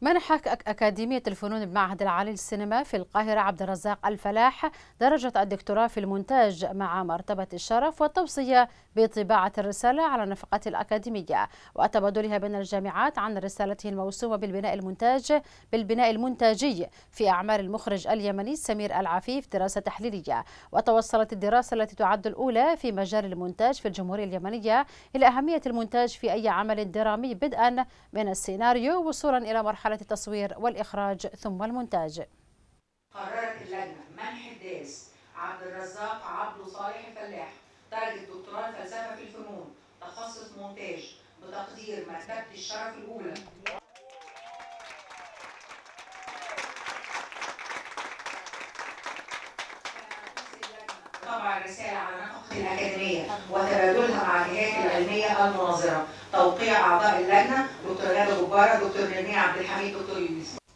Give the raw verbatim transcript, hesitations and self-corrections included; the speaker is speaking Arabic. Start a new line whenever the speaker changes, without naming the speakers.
منحت أكاديمية الفنون بمعهد العالي للسينما في القاهرة عبد الرزاق الفلاح درجة الدكتوراه في المونتاج مع مرتبة الشرف والتوصية بطباعة الرسالة على نفقة الأكاديمية وتبادلها بين الجامعات عن رسالته الموسومة بالبناء المونتاج بالبناء المونتاجي في أعمال المخرج اليمني سمير العفيف دراسة تحليلية. وتوصلت الدراسة التي تعد الأولى في مجال المونتاج في الجمهورية اليمنية إلى أهمية المونتاج في أي عمل درامي بدءا من السيناريو وصولا إلى مرحلة التصوير والإخراج ثم المونتاج.
قررت اللجنة منح الدارس عبد الرزاق عبد صالح الفلاح درجة دكتوراه فلسفة في الفنون تخصص مونتاج بتقدير مرتبة الشرف الأولى. طبع الرسالة على نفقة الأكاديمية وتبادلها مع الجهات العلمية المناظرة. توقيع أعضاء اللجنة دكتور غادة جبارة، دكتور ريمين عبد الحميد، دكتور يونس.